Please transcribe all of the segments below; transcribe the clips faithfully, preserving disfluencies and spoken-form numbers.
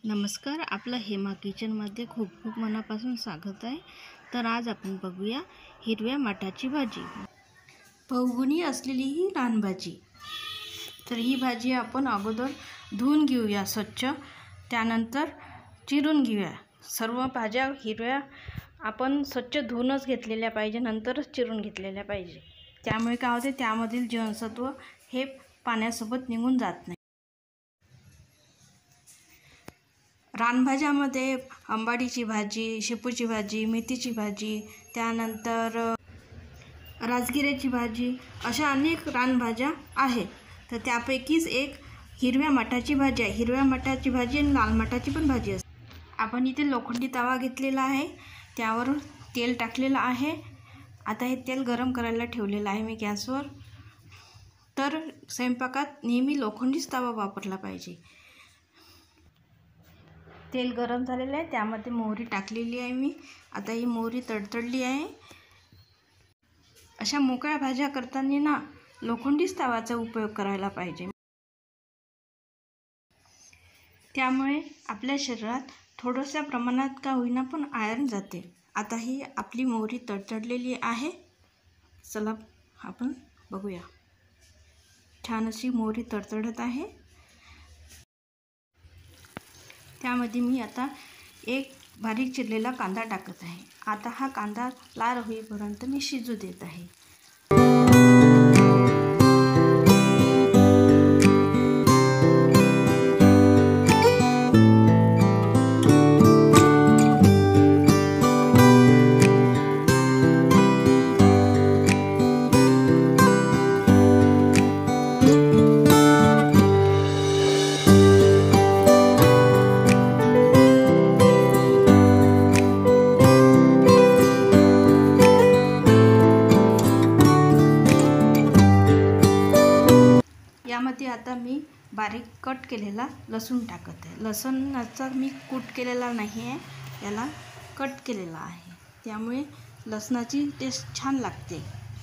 नमस्कार, आपलं हेमा किचनमध्ये खूप खूप मनापासून स्वागत आहे। तर आज आपण बघूया हिरव्या मटाची भाजी, बहुगुणी असलेली ही रानभाजी। तर ही भाजी आपण अगोदर धुवून घेऊया स्वच्छ, त्यानंतर चिरून घेऊया। सर्व भाज्या हिरव्या आपण स्वच्छ धुवूनच घेतलेल्या पाहिजे, नंतरच चिरून घेतलेल्या पाहिजे। त्यामुळे काय होते, त्यामधील जीवनसत्व हे पाण्यासोबत निघून जात नाही। रानभाज्यामध्ये अंबाडीची भाजी, शेपूची भाजी, मेथीची भाजी, त्यानंतर राजगिऱ्याची भाजी, अशा अनेक रानभाज्या आहेत। तर त्यापैकीच एक हिरव्या मटाची भाजी आहे। हिरव्या मटाची भाजी आणि लाल मटाची पण भाजी असते। आपण इथे लोखंडी तवा घेतलेला आहे, त्यावर तेल टाकलेलं आहे। आता हे तेल गरम करायला ठेवलेलं आहे मी गॅसवर। तर स्वयंपाकात नेहमी लोखंडीच तवा वापरला पाहिजे। तेल गरम झालेलं आहे, त्यामध्ये मोहरी टाकलेली आहे मी। आता ही मोहरी तडतडली आहे। अशा मोकळ्या भाज्या करताना ना लोखंडीच तवाचा उपयोग करायला पाहिजे, त्यामुळे आपल्या शरीरात थोड्याशा प्रमाणात का होईना पण आयर्न जाते। आता ही आपली मोहरी तडतडलेली आहे, चला आपण बघूया। छान अशी मोहरी तडतडत आहे। त्यामध्ये मी आता एक बारीक चिरलेला कांदा टाकत आहे। आता हा कांदा लाल होईपर्यंत मी शिजू देत आहे। यामध्ये आता मी बारीक कट केलेला लसूण टाकत आहे। लसणाचा मी कूट केलेला नाही आहे, याला कट केलेला आहे, त्यामुळे लसणाची टेस्ट छान लागते।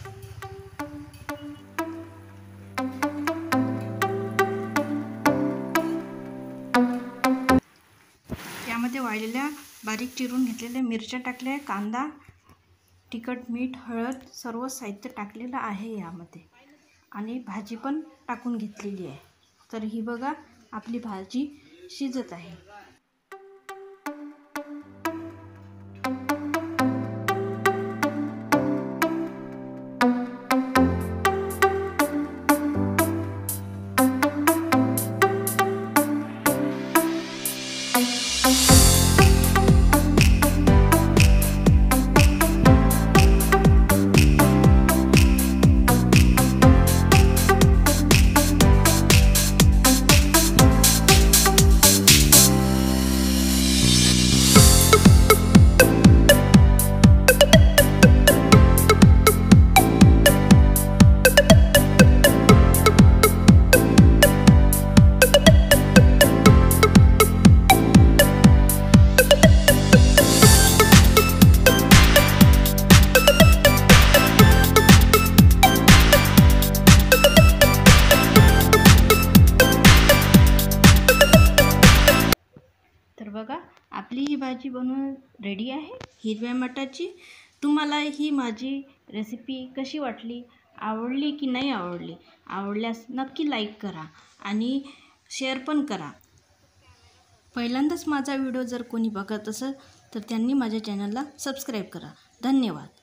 त्यामध्ये वाळलेल्या बारीक चिरून घेतलेल्या मिरच्या टाकल्या, कांदा, तिखट, मीठ, हळद सर्व साहित्य टाकलेलं आहे यामध्ये, आणि भाजी पण टाकून घेतलेली आहे। तर ही बघा आपली भाजी शिजत आहे। तर बघा आपली ही भाजी बनवून रेडी आहे, हिरव्या मटाची। तुम्हाला ही माझी रेसिपी कशी वाटली, आवडली की नाही आवडली? आवडल्यास नक्की लाईक करा आणि शेअर पण करा। पहिल्यांदाच माझा व्हिडिओ जर कोणी बघत असेल तर त्यांनी माझ्या चॅनलला सबस्क्राईब करा। धन्यवाद।